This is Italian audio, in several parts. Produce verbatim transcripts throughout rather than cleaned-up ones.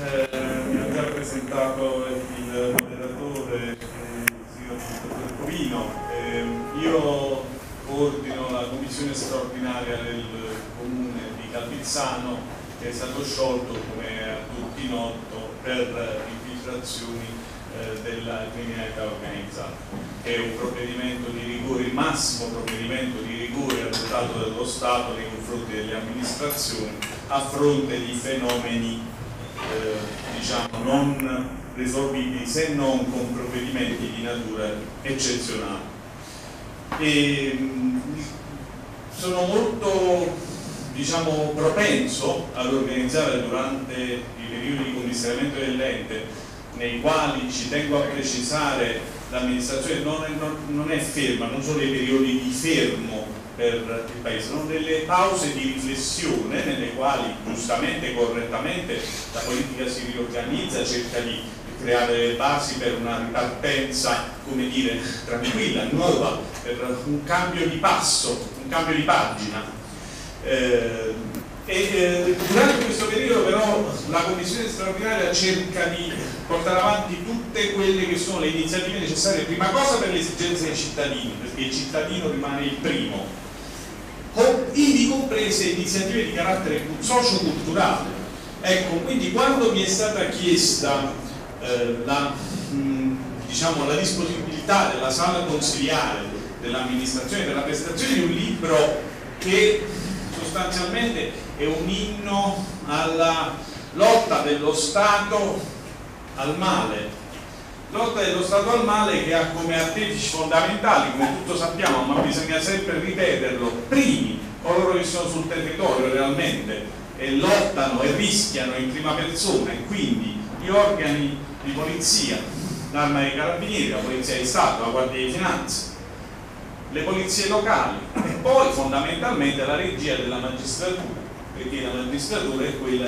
eh, mi ha già presentato il moderatore, il signor dottor Covino. Eh, io coordino la commissione straordinaria del comune di Calvizzano, che è stato sciolto, come a tutti noto, per infiltrazioni eh, della criminalità organizzata. È un provvedimento di rigore, il massimo provvedimento di rigore adottato dallo Stato nei confronti delle amministrazioni a fronte di fenomeni eh, diciamo non risolvibili se non con provvedimenti di natura eccezionale. E, mh, sono molto diciamo propenso ad organizzare durante i periodi di commissariamento dell'ente, nei quali ci tengo a precisare l'amministrazione non, non, non è ferma, non sono dei periodi di fermo per il Paese, sono delle pause di riflessione nelle quali giustamente, correttamente la politica si riorganizza, cerca di creare le basi per una ripartenza, come dire, tranquilla, nuova, per un cambio di passo, un cambio di pagina. Eh, e eh, durante questo periodo però la commissione straordinaria cerca di portare avanti tutte quelle che sono le iniziative necessarie, prima cosa per le esigenze dei cittadini, perché il cittadino rimane il primo, ivi comprese iniziative di carattere socio-culturale. Ecco, quindi quando mi è stata chiesta eh, la, mh, diciamo, la disponibilità della sala consiliare dell'amministrazione per la prestazione di un libro che sostanzialmente è un inno alla lotta dello Stato al male, lotta dello Stato al male che ha come artefici fondamentali, come tutto sappiamo, ma bisogna sempre ripeterlo, primi coloro che sono sul territorio realmente e lottano e rischiano in prima persona, e quindi gli organi di polizia, l'Arma dei Carabinieri, la Polizia di Stato, la Guardia di Finanza, le polizie locali e poi fondamentalmente la regia della magistratura, perché la magistratura è quella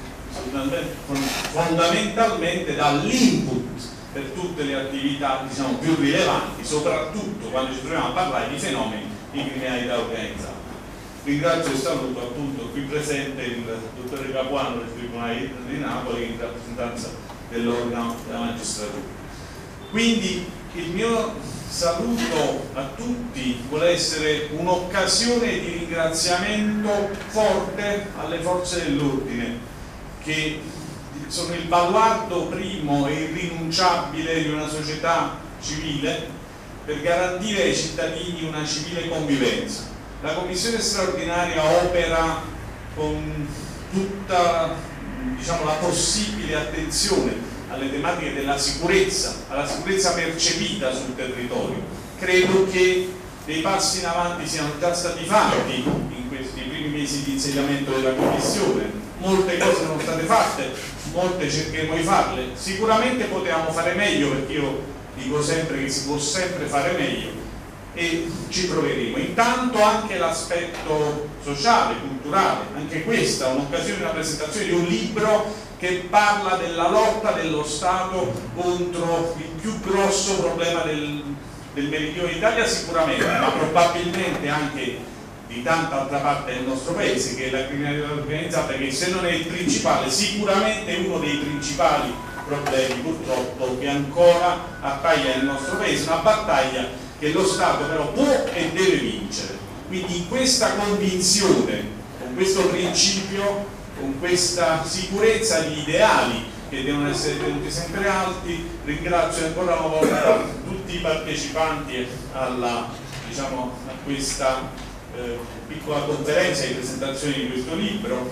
che fondamentalmente dà l'input per tutte le attività diciamo più rilevanti, soprattutto quando ci troviamo a parlare di fenomeni di criminalità organizzata. Ringrazio e saluto appunto qui presente il dottore Capuano del Tribunale di Napoli in rappresentanza dell'organo della magistratura. Quindi il mio saluto a tutti vuole essere un'occasione di ringraziamento forte alle forze dell'ordine, che sono il baluardo primo e irrinunciabile di una società civile per garantire ai cittadini una civile convivenza. La commissione straordinaria opera con tutta diciamo, la possibile attenzione alle tematiche della sicurezza, alla sicurezza percepita sul territorio. Credo che dei passi in avanti siano già stati fatti in questi primi mesi di insediamento della Commissione, molte cose sono state fatte, molte cercheremo di farle, sicuramente potevamo fare meglio, perché io dico sempre che si può sempre fare meglio e ci proveremo. Intanto anche l'aspetto sociale, culturale, anche questa è un'occasione di una presentazione di un libro che parla della lotta dello Stato contro il più grosso problema del, del meridione d'Italia sicuramente, ma probabilmente anche di tanta altra parte del nostro paese, che è la criminalità organizzata, che se non è il principale, sicuramente è uno dei principali problemi purtroppo che ancora attaglia il nostro paese, una battaglia che lo Stato però può e deve vincere. Quindi in questa convinzione, con questo principio, con questa sicurezza di ideali che devono essere tenuti sempre alti, ringrazio ancora una volta tutti i partecipanti alla, diciamo, a questa eh, piccola conferenza di presentazione di questo libro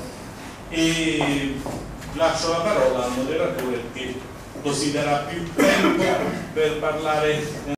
e lascio la parola al moderatore che così darà più tempo per parlare